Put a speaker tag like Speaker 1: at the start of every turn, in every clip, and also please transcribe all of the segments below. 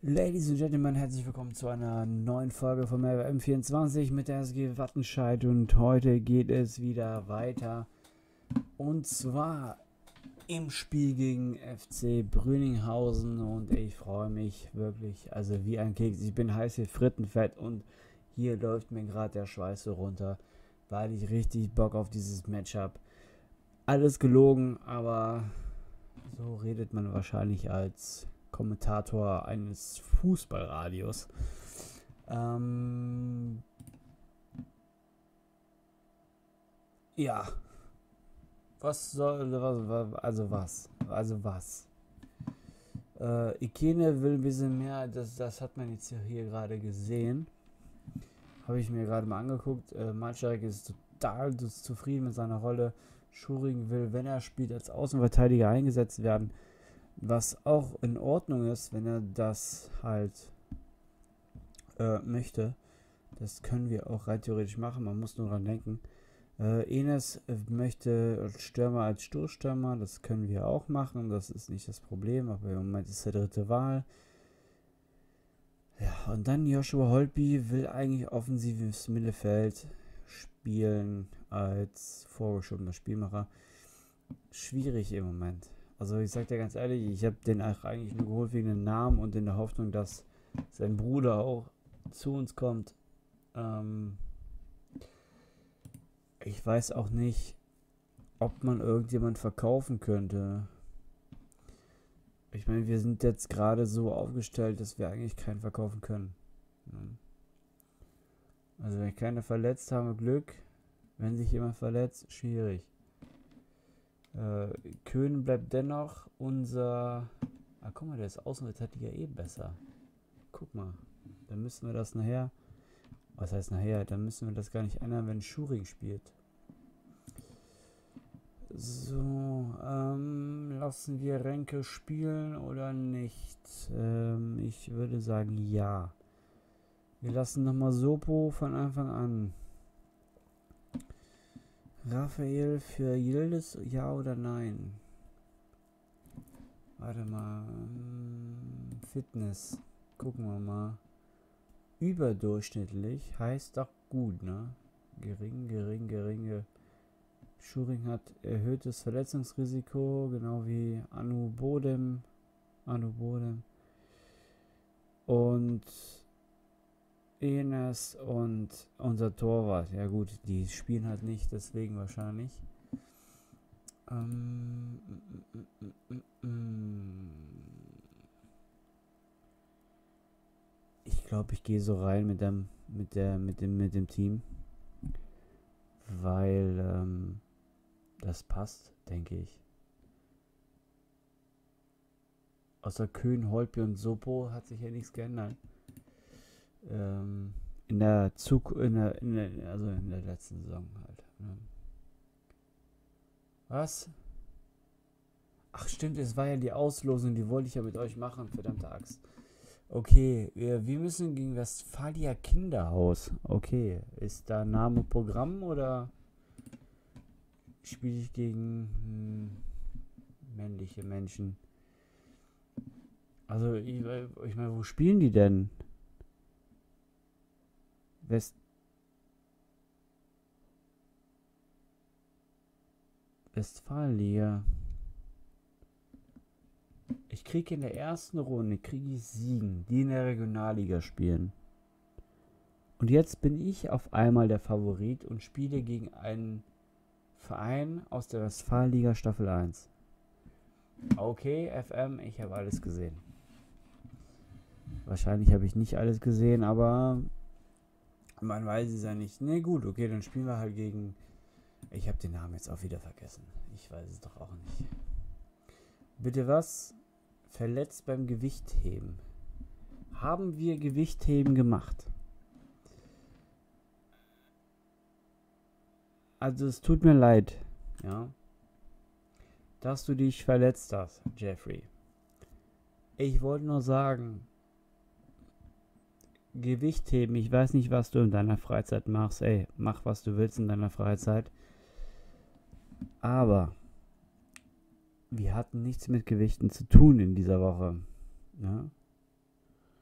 Speaker 1: Ladies and Gentlemen, herzlich willkommen zu einer neuen Folge von M24 mit der SG Wattenscheid und heute geht es wieder weiter und zwar im Spiel gegen FC Brüninghausen und ich freue mich wirklich, also wie ein Keks. Ich bin heiß wie Frittenfett und hier läuft mir gerade der Schweiß so runter, weil ich richtig Bock auf dieses Match habe. Alles gelogen, aber so redet man wahrscheinlich als Kommentator eines Fußballradios. Ähm, ja, was soll, was? Ikene will ein bisschen mehr, das hat man jetzt hier gerade gesehen. Habe ich mir gerade mal angeguckt. Malczarek ist total zufrieden mit seiner Rolle. Schuring will, wenn er spielt, als Außenverteidiger eingesetzt werden. Was auch in Ordnung ist, wenn er das halt möchte. Das können wir auch rein theoretisch machen. Man muss nur dran denken. Enes möchte als Stürmer als Stoßstürmer. Das können wir auch machen. Das ist nicht das Problem. Aber im Moment ist der dritte Wahl. Ja, und dann Joshua Holtby will eigentlich offensives Mittelfeld spielen als vorgeschobener Spielmacher. Schwierig im Moment. Also ich sag dir ganz ehrlich, ich habe den eigentlich nur geholt wegen dem Namen und in der Hoffnung, dass sein Bruder auch zu uns kommt. Ich weiß auch nicht, ob man irgendjemand verkaufen könnte. Ich meine, wir sind jetzt gerade so aufgestellt, dass wir eigentlich keinen verkaufen können. Also wenn keiner verletzt, haben wir Glück. Wenn sich jemand verletzt, schwierig. Köhn bleibt dennoch unser... Ah, guck mal, der ist Außenverteidiger eh besser. Guck mal, dann müssen wir das nachher... Was heißt nachher? Dann müssen wir das gar nicht ändern, wenn Schuring spielt. So, lassen wir Renke spielen oder nicht? Ich würde sagen ja. Wir lassen nochmal Sopo von Anfang an. Raphael für Yildiz, ja oder nein? Warte mal. Fitness. Gucken wir mal. Überdurchschnittlich heißt doch gut, ne? Geringe. Schuring hat erhöhtes Verletzungsrisiko, genau wie Anu Bodem. Und Enes und unser Torwart. Ja gut, die spielen halt nicht, deswegen wahrscheinlich. Ich glaube, ich gehe so rein mit dem Team, weil das passt, denke ich. Außer Köhn, Holtby und Sopo hat sich ja nichts geändert. In der letzten Saison halt. Ne? Was? Ach stimmt, es war ja die Auslosung, die wollte ich ja mit euch machen, verdammte Axt. Okay, wir müssen gegen Westfalia Kinderhaus. Okay, ist da Name Programm oder spiele ich gegen männliche Menschen? Also, ich meine, wo spielen die denn? Westfalia. Ich kriege in der ersten Runde Siegen, die in der Regionalliga spielen. Und jetzt bin ich auf einmal der Favorit und spiele gegen einen Verein aus der Westfalenliga Staffel 1. Okay, FM, ich habe alles gesehen. Wahrscheinlich habe ich nicht alles gesehen, aber man weiß es ja nicht. Ne, gut, okay, dann spielen wir halt gegen... Ich habe den Namen jetzt auch wieder vergessen. Ich weiß es doch auch nicht. Bitte was? Verletzt beim Gewichtheben. Haben wir Gewichtheben gemacht? Also es tut mir leid, ja, dass du dich verletzt hast, Jeffrey. Ich wollte nur sagen, Gewichtheben, ich weiß nicht, was du in deiner Freizeit machst. Ey, mach, was du willst in deiner Freizeit. Aber wir hatten nichts mit Gewichten zu tun in dieser Woche. Ja?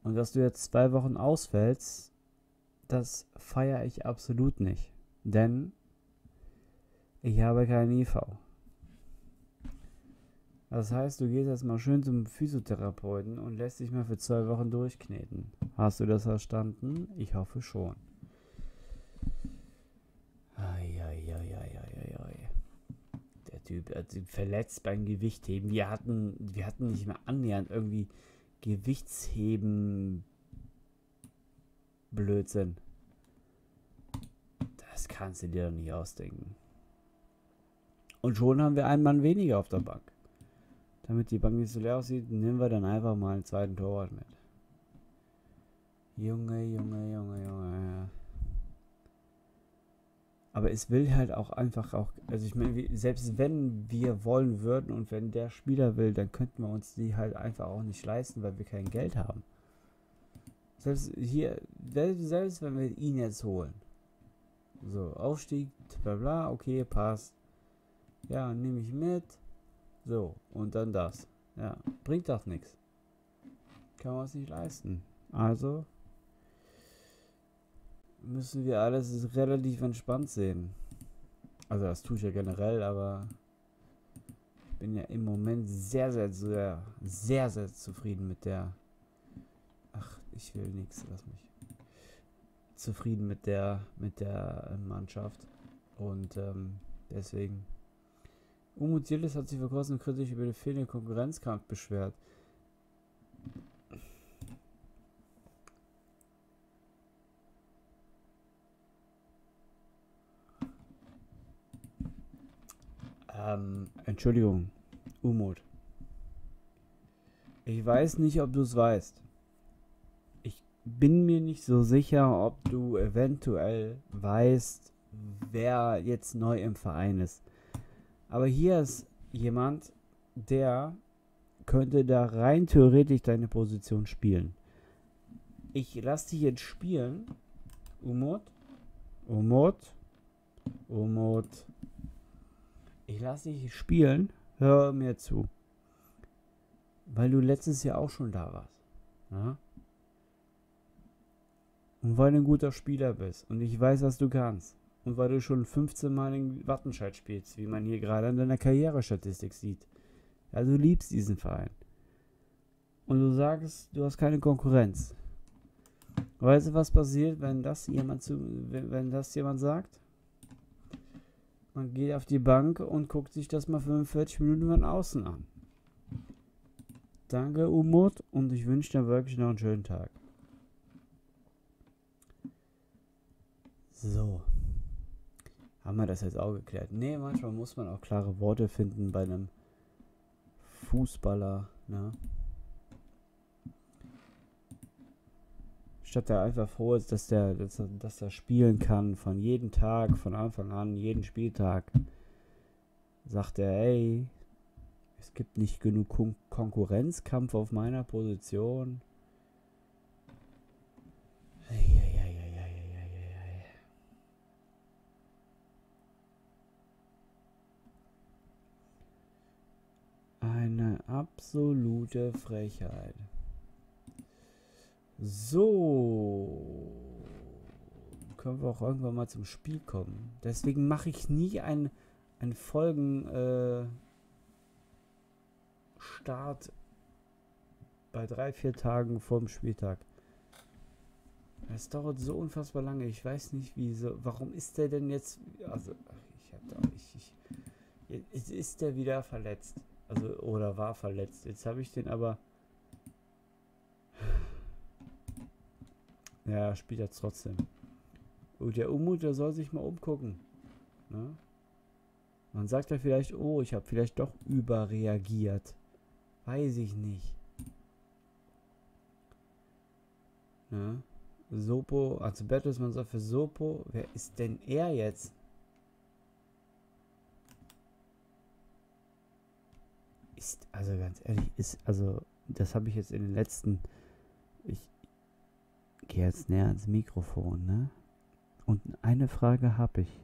Speaker 1: Und dass du jetzt 2 Wochen ausfällst, das feiere ich absolut nicht. Denn ich habe kein IV. Das heißt, du gehst jetzt mal schön zum Physiotherapeuten und lässt dich mal für 2 Wochen durchkneten. Hast du das verstanden? Ich hoffe schon. Der Typ hat sich verletzt beim Gewichtheben. Wir hatten nicht mehr annähernd irgendwie Gewichtsheben Blödsinn. Das kannst du dir doch nicht ausdenken. Und schon haben wir einen Mann weniger auf der Bank. Damit die Bank nicht so leer aussieht, nehmen wir dann einfach mal einen zweiten Torwart mit. Junge. Aber es will halt auch einfach auch, also ich meine, selbst wenn wir wollen würden und wenn der Spieler will, dann könnten wir uns die halt einfach auch nicht leisten, weil wir kein Geld haben. Selbst wenn wir ihn jetzt holen. So, Aufstieg, bla bla, okay, passt. Ja, nehme ich mit. So, und dann das. Ja, bringt doch nichts. Kann man uns nicht leisten. Also müssen wir alles relativ entspannt sehen. Also das tue ich ja generell, aber ich bin ja im Moment sehr zufrieden mit der... Ach, ich will nichts, lass mich. Zufrieden mit der Mannschaft. Und deswegen... Umut Yildiz hat sich vor kurzem kritisch über den fehlenden Konkurrenzkampf beschwert. Entschuldigung, Umut. Ich weiß nicht, ob du es weißt. Ich bin mir nicht so sicher, ob du eventuell weißt, wer jetzt neu im Verein ist. Aber hier ist jemand, der könnte da rein theoretisch deine Position spielen. Ich lasse dich jetzt spielen. Umut. Ich lasse dich spielen. Hör mir zu. Weil du letztes Jahr auch schon da warst. Ja? Und weil du ein guter Spieler bist. Und ich weiß, was du kannst. Und weil du schon 15 Mal in Wattenscheid spielst, wie man hier gerade an deiner Karrierestatistik sieht. Ja, du liebst diesen Verein. Und du sagst, du hast keine Konkurrenz. Weißt du, was passiert, wenn das jemand sagt? Man geht auf die Bank und guckt sich das mal 45 Minuten von außen an. Danke, Umut, und ich wünsche dir wirklich noch einen schönen Tag. So. Haben wir das jetzt auch geklärt? Nee, manchmal muss man auch klare Worte finden bei einem Fußballer, ne? Statt der einfach froh ist, dass er spielen kann von jedem Tag, von Anfang an, jeden Spieltag, sagt er, ey, es gibt nicht genug Konkurrenzkampf auf meiner Position. Eine absolute Frechheit. So. Können wir auch irgendwann mal zum Spiel kommen. Deswegen mache ich nie einen Folgen Start bei 3-4 Tagen vorm Spieltag. Es dauert so unfassbar lange. Ich weiß nicht, wieso. Warum ist der denn jetzt... Also, jetzt ist der wieder verletzt. Also, oder war verletzt. Jetzt habe ich den aber... Ja, spielt er trotzdem. Und der Umut, der soll sich mal umgucken. Ne? Man sagt ja vielleicht, oh, ich habe vielleicht doch überreagiert. Weiß ich nicht. Ne? Sopo, also Bertelsmann sagt für Sopo. Wer ist denn er jetzt? Ist, also ganz ehrlich, das habe ich jetzt in den letzten... Ich gehe jetzt näher ans Mikrofon, ne? Und eine Frage habe ich.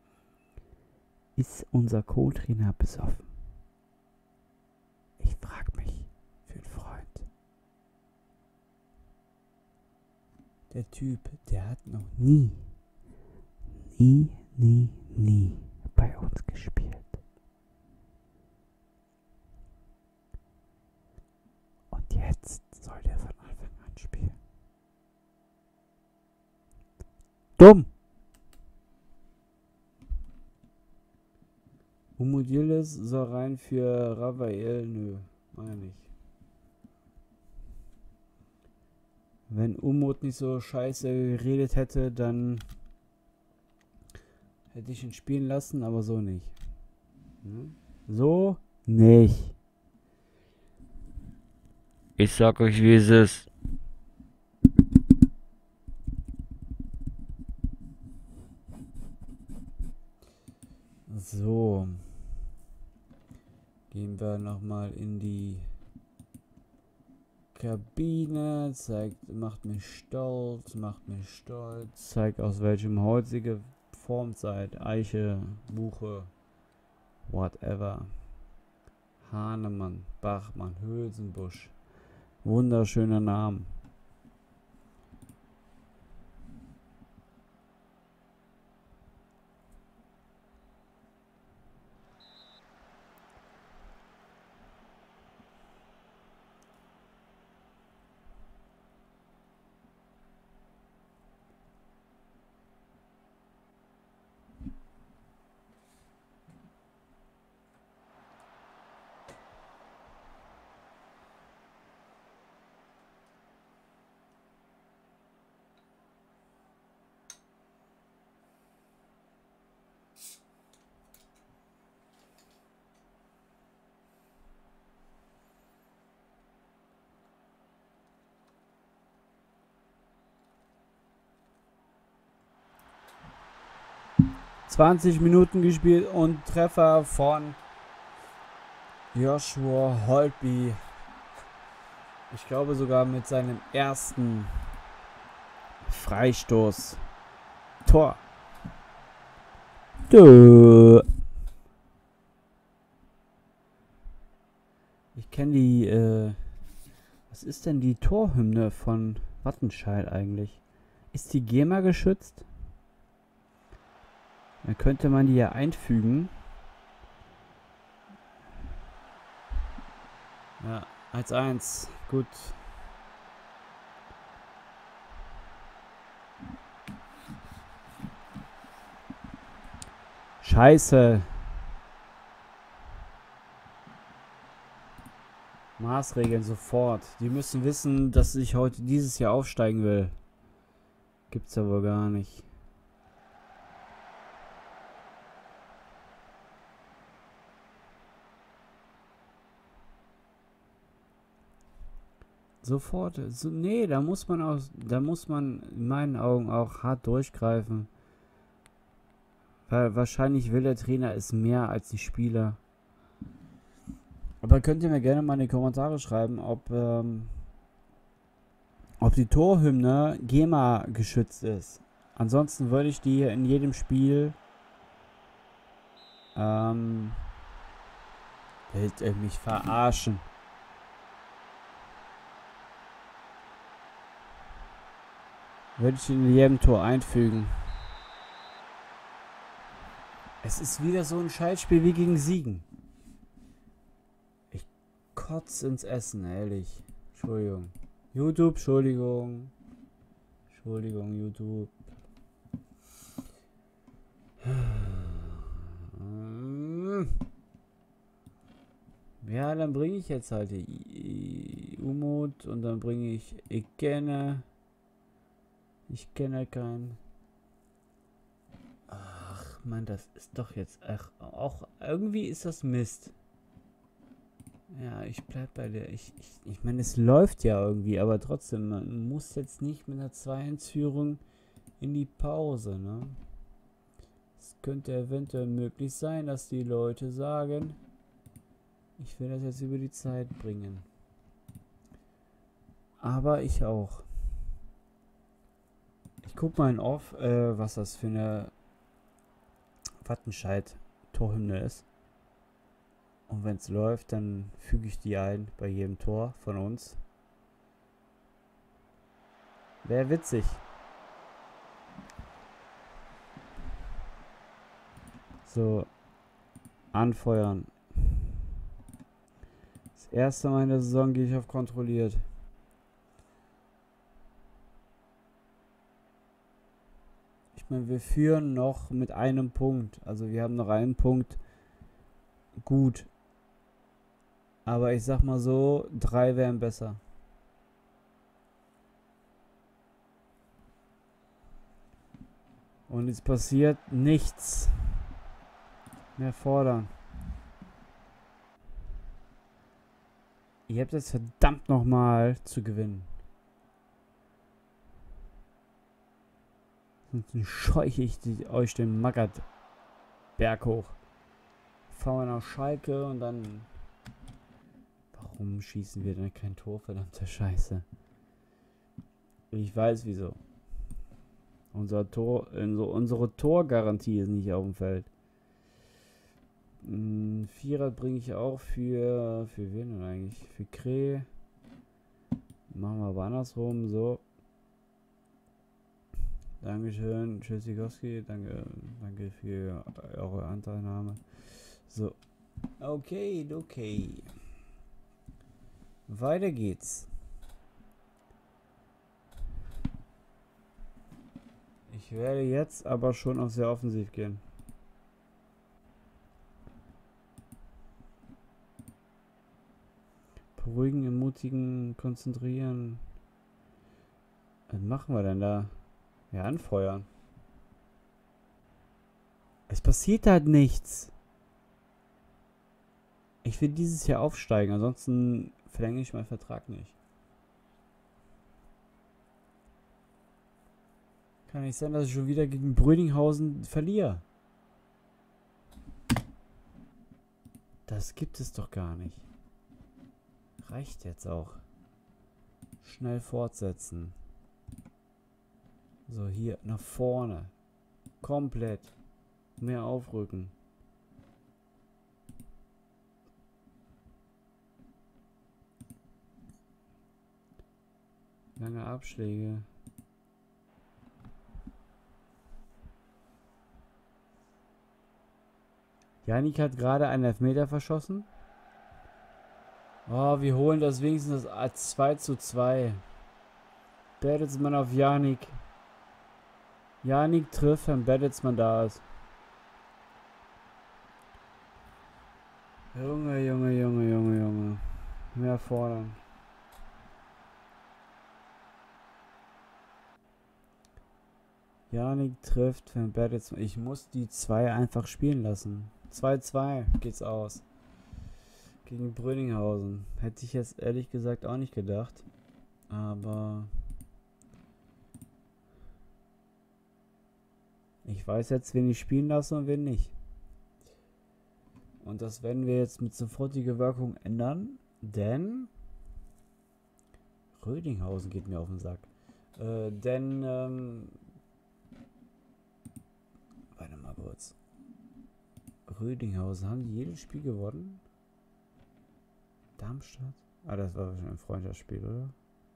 Speaker 1: Ist unser Co-Trainer besoffen? Ich frage mich für einen Freund. Der Typ, der hat noch nie bei uns gespielt. Und jetzt soll der von Anfang an spielen. Dumm! Umut Yildiz soll rein für Raphael? Nö, meine nicht. Wenn Umut nicht so scheiße geredet hätte, dann hätte ich ihn spielen lassen, aber so nicht. So nicht. Ich sag euch, wie es ist. So. Gehen wir nochmal in die Kabine. Macht mich stolz. Zeigt, aus welchem Holz sie geformt seid. Eiche, Buche, whatever. Hahnemann, Bachmann, Hülsenbusch. Wunderschöner Namen. ...20 Minuten gespielt und Treffer von Joshua Holtby. Ich glaube sogar mit seinem ersten Freistoß. Tor. Ich kenne die, was ist denn die Torhymne von Wattenscheid eigentlich? Ist die GEMA geschützt? Dann könnte man die ja einfügen. Ja, 1-1. Gut. Scheiße. Maßregeln sofort. Die müssen wissen, dass ich heute dieses Jahr aufsteigen will. Gibt's ja wohl gar nicht. Sofort. So, nee, da muss man in meinen Augen auch hart durchgreifen. Weil wahrscheinlich will der Trainer es mehr als die Spieler. Aber könnt ihr mir gerne mal in die Kommentare schreiben, ob die Torhymne GEMA geschützt ist. Ansonsten würde ich die in jedem Spiel wollt ihr mich verarschen? Würde ich in jedem Tor einfügen. Es ist wieder so ein Scheißspiel wie gegen Siegen. Ich kotze ins Essen, ehrlich. Entschuldigung. YouTube, Entschuldigung. Entschuldigung, YouTube. Ja, dann bringe ich jetzt halt die Umut und dann bringe ich kenne. Ich kenne keinen. Ach man, das ist doch jetzt auch irgendwie ist das Mist. Ja, ich bleib bei der. Ich meine, es läuft ja irgendwie, aber trotzdem, man muss jetzt nicht mit einer 2-1-Führung in die Pause, ne? Es könnte eventuell möglich sein, dass die Leute sagen, ich will das jetzt über die Zeit bringen. Aber ich auch. Ich guck mal in Off, was das für eine Wattenscheid-Torhymne ist. Und wenn es läuft, dann füge ich die ein bei jedem Tor von uns. Wäre witzig. So. Anfeuern. Das erste Mal in der Saison gehe ich auf kontrolliert. Ich meine, wir führen noch mit einem Punkt. Also wir haben noch einen Punkt. Gut. Aber ich sag mal so, 3 wären besser. Und es passiert nichts. Mehr fordern. Ihr habt es verdammt nochmal zu gewinnen. Sonst scheuche ich euch den Maggert Berg hoch. Fahren wir nach Schalke und dann... Warum schießen wir denn kein Tor? Verdammte Scheiße. Ich weiß wieso. Unsere Torgarantie ist nicht auf dem Feld. Vierer bringe ich auch für wen denn eigentlich? Für Kreh. Machen wir aber andersrum. So. Dankeschön, Tschüssikowski. Danke für eure Anteilnahme. So. Okay. Weiter geht's. Ich werde jetzt aber schon auf sehr offensiv gehen. Beruhigen, ermutigen, konzentrieren. Was machen wir denn da? Ja, anfeuern. Es passiert halt nichts. Ich will dieses Jahr aufsteigen, ansonsten verlängere ich meinen Vertrag nicht. Kann nicht sein, dass ich schon wieder gegen Bröninghausen verliere. Das gibt es doch gar nicht. Reicht jetzt auch. Schnell fortsetzen. So, hier nach vorne. Komplett. Mehr aufrücken. Lange Abschläge. Janik hat gerade einen Elfmeter verschossen. Oh, wir holen das wenigstens als 2:2. Bertelsmann auf Janik. Janik trifft, wenn Bertelsmann da ist. Junge. Mehr fordern. Janik trifft, wenn Bertelsmann... Ich muss die 2 einfach spielen lassen. 2:2 geht's aus. Gegen Bröninghausen. Hätte ich jetzt ehrlich gesagt auch nicht gedacht. Aber... Ich weiß jetzt, wen ich spielen lasse und wen nicht. Und das werden wir jetzt mit sofortiger Wirkung ändern. Denn... Rödinghausen geht mir auf den Sack. Warte mal kurz. Rödinghausen, haben die jedes Spiel gewonnen? Darmstadt? Ah, das war schon ein Freundschaftsspiel, oder?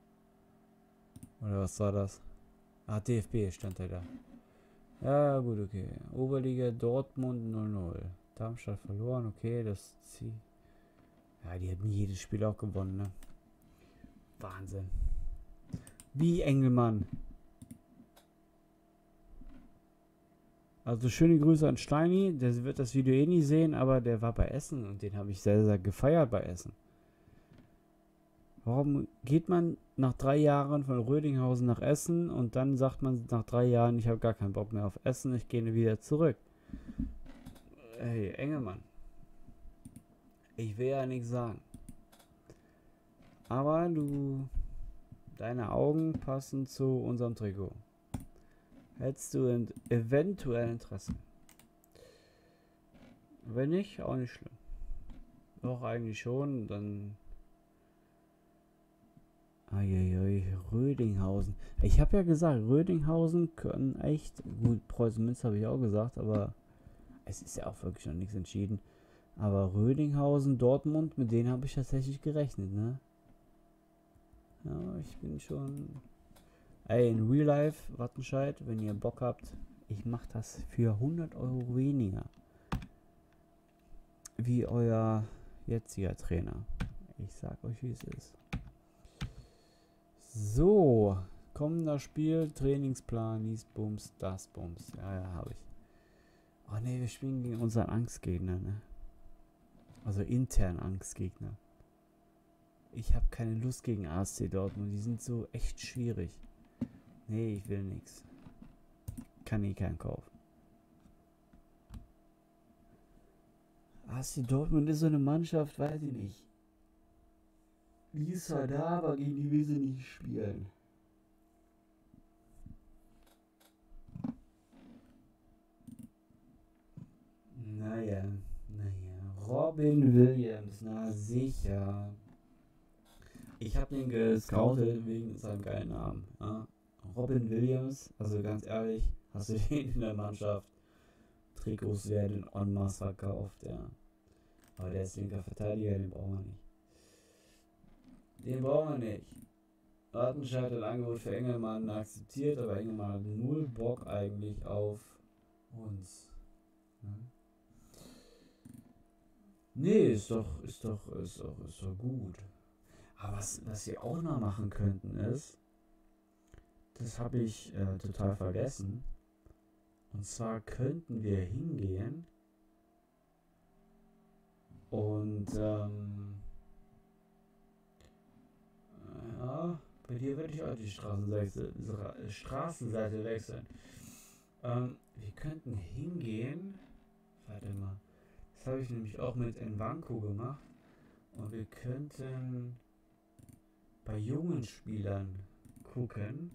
Speaker 1: Oder was war das? Ah, DFB stand da. Ja, gut, okay. Oberliga Dortmund 0:0. Darmstadt verloren, okay, das Ziel. Ja, die hatten jedes Spiel auch gewonnen, ne? Wahnsinn. Wie Engelmann. Also schöne Grüße an Steini. Der wird das Video eh nie sehen, aber der war bei Essen und den habe ich sehr, sehr gefeiert bei Essen. Warum geht man nach 3 Jahren von Rödinghausen nach Essen und dann sagt man nach 3 Jahren, ich habe gar keinen Bock mehr auf Essen, ich gehe wieder zurück? Hey, Engelmann. Ich will ja nichts sagen. Aber deine Augen passen zu unserem Trikot. Hättest du eventuell Interesse? Wenn nicht, auch nicht schlimm. Doch, eigentlich schon, dann... Rödinghausen. Ich habe ja gesagt, Rödinghausen können echt... Gut, Preußen-Münster habe ich auch gesagt, aber... Es ist ja auch wirklich noch nichts entschieden. Aber Rödinghausen, Dortmund, mit denen habe ich tatsächlich gerechnet, ne? Ja, ich bin schon... Ey, in Real Life, Wattenscheid, wenn ihr Bock habt, ich mach das für 100 Euro weniger. Wie euer jetziger Trainer. Ich sag euch, wie es ist. So, kommender Spiel, Trainingsplan, dies Bums, das Bums. Ja, habe ich. Oh ne, wir spielen gegen unseren Angstgegner, ne? Also intern Angstgegner. Ich habe keine Lust gegen ASC Dortmund, die sind so echt schwierig. Nee, ich will nichts. Kann eh keinen kaufen. ASC Dortmund ist so eine Mannschaft, weiß ich nicht. Die ist zwar da, aber gegen die will sie nicht spielen. Naja. Robin Williams, na sicher. Ich habe den gescoutet wegen seinem geilen Namen. Ja? Robin Williams, also ganz ehrlich, hast du den in der Mannschaft? Trikots werden en masse verkauft, ja. Aber der ist linker Verteidiger, den brauchen wir nicht. Den brauchen wir nicht. Wattenscheid hat ein Angebot für Engelmann akzeptiert, aber Engelmann hat null Bock eigentlich auf uns. Ja? Nee, ist doch gut. Aber was wir auch noch machen könnten ist, das habe ich total vergessen. Und zwar könnten wir hingehen und ja, bei dir würde ich auch die Straßenseite wechseln. Wir könnten hingehen. Warte mal. Das habe ich nämlich auch mit Nwanko gemacht. Und wir könnten bei jungen Spielern gucken,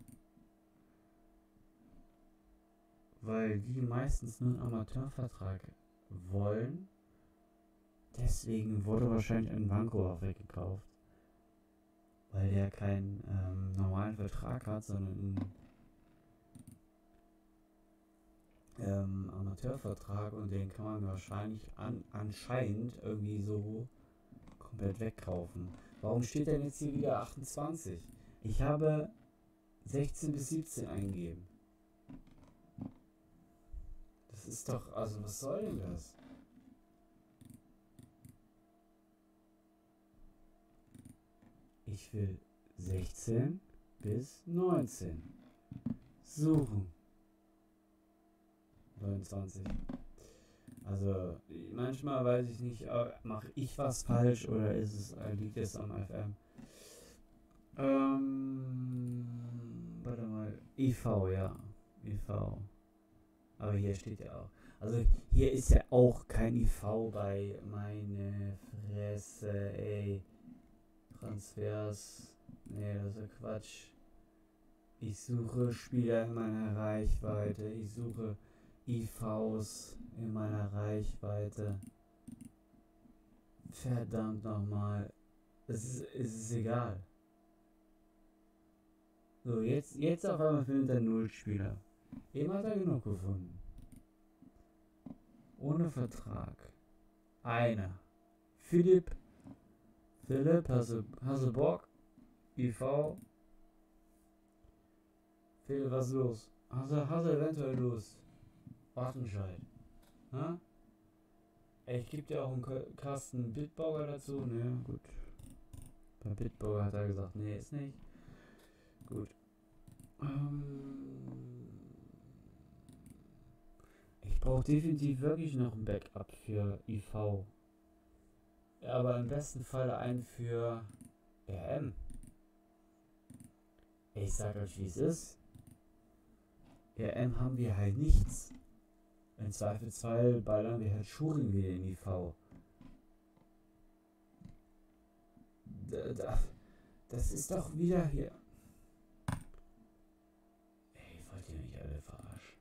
Speaker 1: weil die meistens nur einen Amateurvertrag wollen. Deswegen wurde wahrscheinlich Nwanko auch weggekauft. Weil der keinen normalen Vertrag hat, sondern einen Amateurvertrag, und den kann man wahrscheinlich anscheinend irgendwie so komplett wegkaufen. Warum steht denn jetzt hier wieder 28? Ich habe 16 bis 17 eingegeben. Das ist doch, also was soll denn das? Ich will 16 bis 19 suchen. 29. Also manchmal weiß ich nicht, mache ich was falsch oder liegt es am FM? Warte mal. IV, ja. IV. Aber hier steht ja auch. Also hier ist ja auch kein IV bei. Meine Fresse, ey. Transfers. Nee, das ist ja Quatsch. Ich suche Spieler in meiner Reichweite. Ich suche IVs in meiner Reichweite. Verdammt nochmal. Es ist egal. So, jetzt auf einmal findet er 0 Spieler. Eben hat er genug gefunden. Ohne Vertrag. Einer. Philipp, hast du Bock? IV. Philipp, was ist los? Hast du eventuell Lust? Wattenscheid. Ha? Ich gebe dir auch einen Kasten Bitburger dazu. Ne, gut. Bei Bitburger hat er gesagt, nee, ist nicht. Gut. Ich brauche definitiv wirklich noch ein Backup für IV. Ja, aber im besten Fall einen für RM. Ich sag euch, wie es ist. RM haben wir halt nichts. Im Zweifelsfall ballern wir halt Schuring wieder in IV. Das ist doch wieder hier. Ey, wollt ihr mich alle verarschen?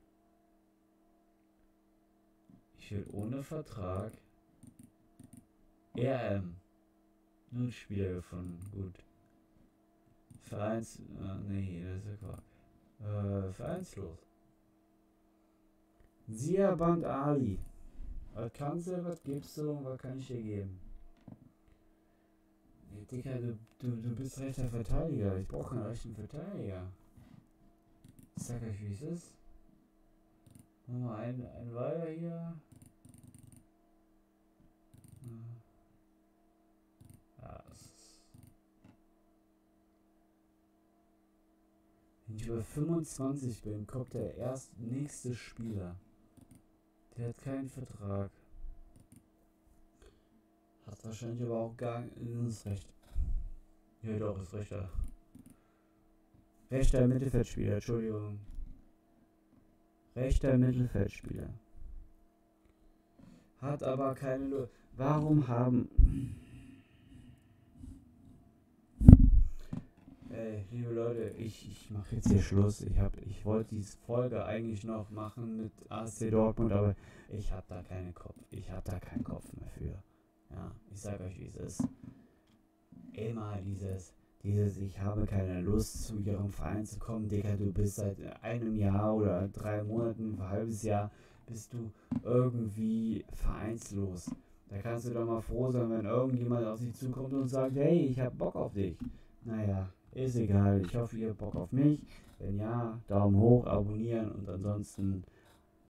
Speaker 1: Ich will ohne Vertrag RM. 0 Spieler gefunden. Gut. Vereins. Nee, das ist ja Quark. Vereinslos. Siaband Ali. Was kannst du, was gibst du und was kann ich dir geben? Nee, Dicker, du bist rechter Verteidiger. Ich brauche keinen rechten Verteidiger. Ich sag euch, wie es ist. Machen wir ein weiter hier. Ja, das ist. Wenn ich über 25 bin, kommt der nächste Spieler. Der hat keinen Vertrag. Hat wahrscheinlich aber auch gar nicht Recht. Ja, doch, ist rechter. Rechter Mittelfeldspieler, Entschuldigung. Rechter Mittelfeldspieler. Hat aber keine Lust. Warum haben. Ey, liebe Leute, ich mache jetzt hier Schluss. Ich wollte diese Folge eigentlich noch machen mit AC Dortmund, aber ich habe da keinen Kopf. Ich habe da keinen Kopf mehr für. Ja, ich sag euch, wie es ist. Immer dieses, ich habe keine Lust, zu ihrem Verein zu kommen. Digga, du bist seit einem Jahr oder 3 Monaten, ein halbes Jahr, bist du irgendwie vereinslos. Da kannst du doch mal froh sein, wenn irgendjemand auf dich zukommt und sagt, hey, ich hab Bock auf dich. Naja, ist egal. Ich hoffe, ihr habt Bock auf mich. Wenn ja, Daumen hoch, abonnieren und ansonsten